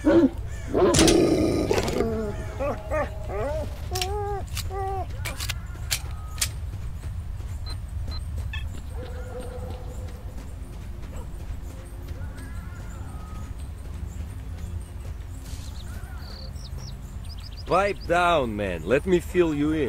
Pipe down, man. Let me fill you in.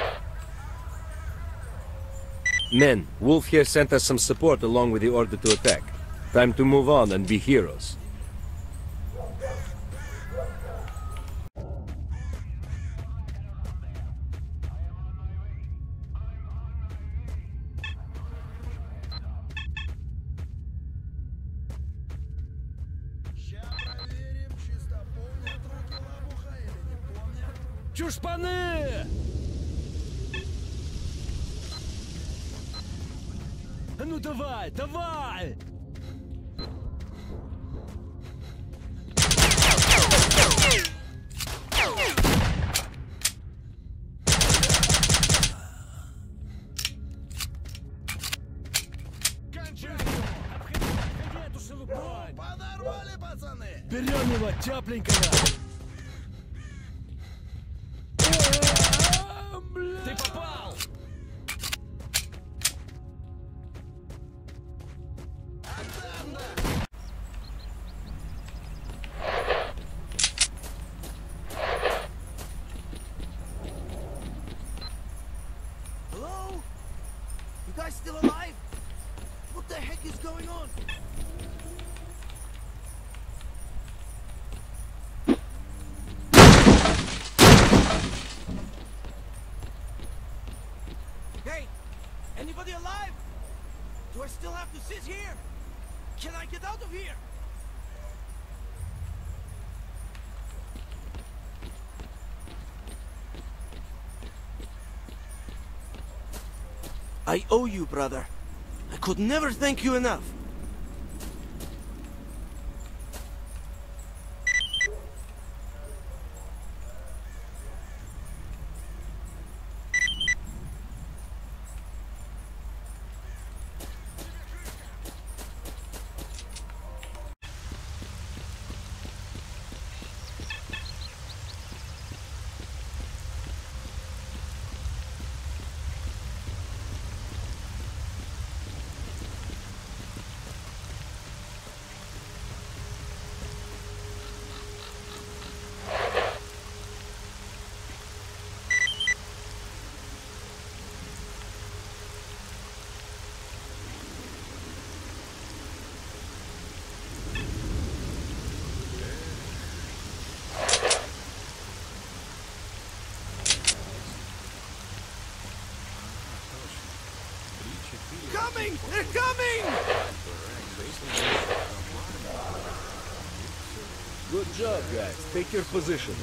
Men, Wolf here sent us some support along with the order to attack. Time to move on and be heroes. Чушпаны! Ну давай, давай! Подорвали, пацаны! Берем его тепленького! Ты попал! Hello? You guys still alive? What the heck is going on? Hey! Anybody alive? Do I still have to sit here? Can I get out of here? I owe you, brother. I could never thank you enough. Coming! They're coming! Good job, guys. Take your positions.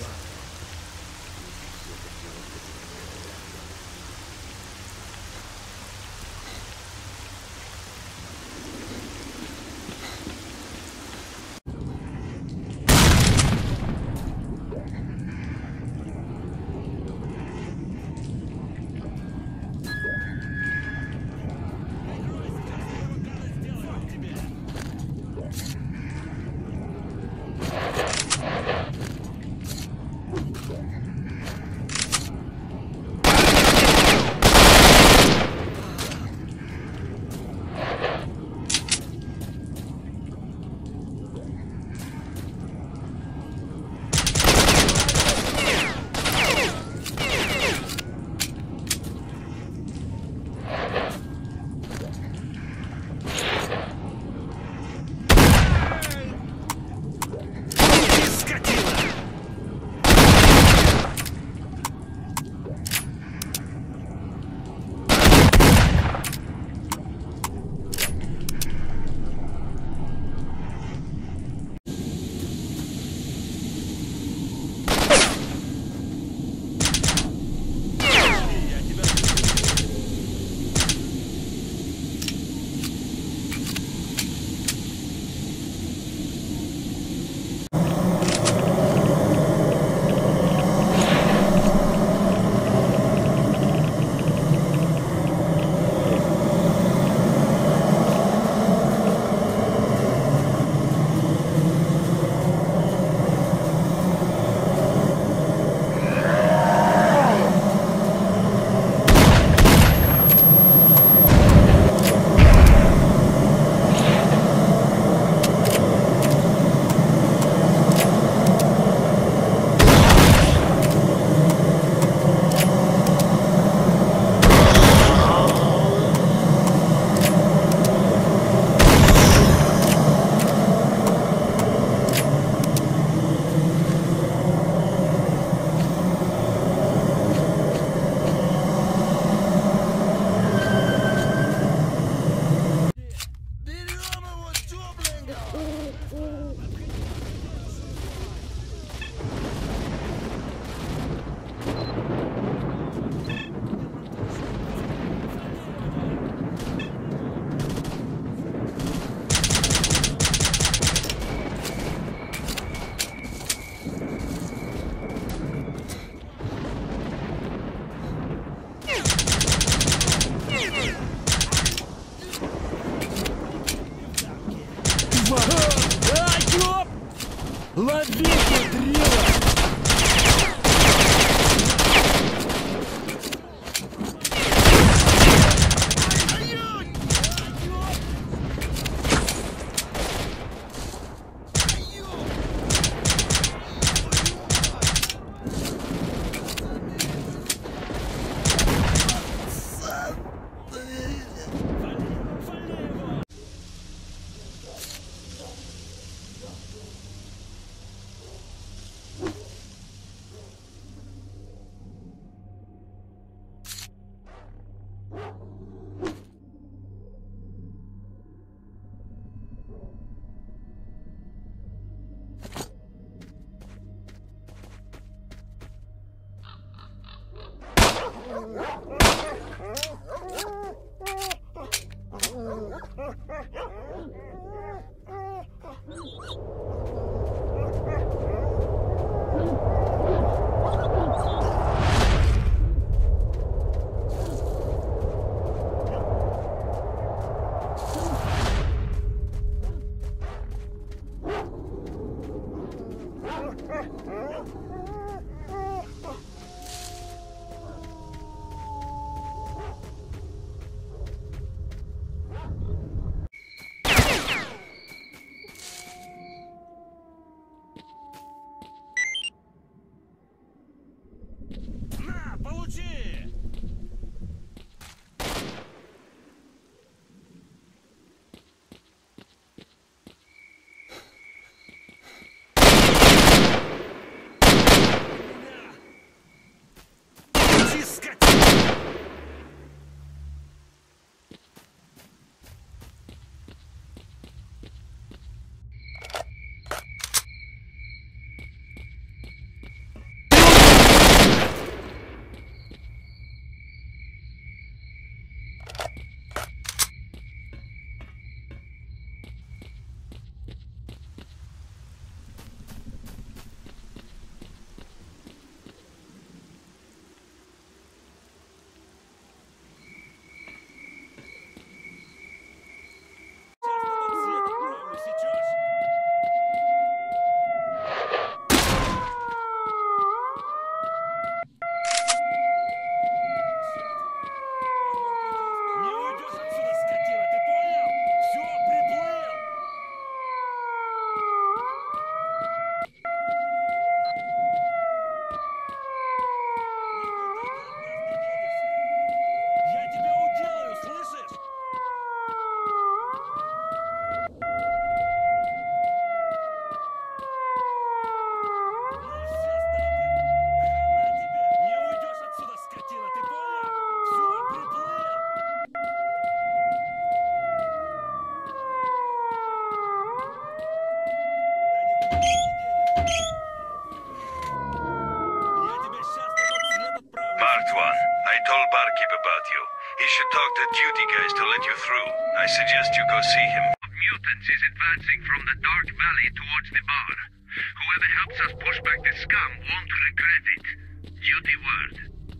Лови, педрила! На, получи! Получи, скотина! He should talk to duty guys to let you through. I suggest you go see him. Mutants is advancing from the Dark Valley towards the bar. Whoever helps us push back the scum won't regret it. Duty word.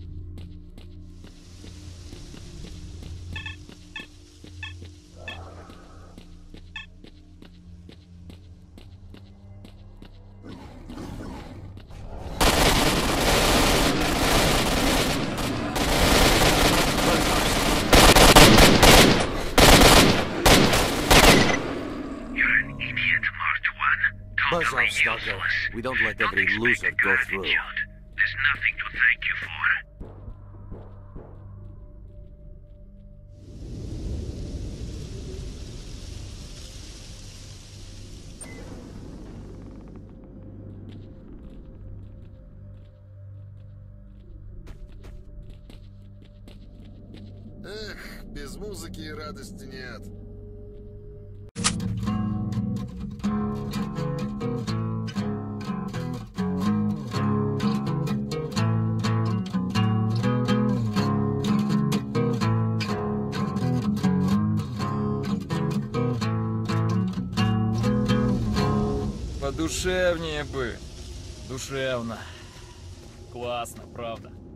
Buzz off, Stalker. We don't let every loser go through. There's nothing to thank you for. Эх, без музыки и радости нет. Подушевнее бы. Душевно. Классно, правда.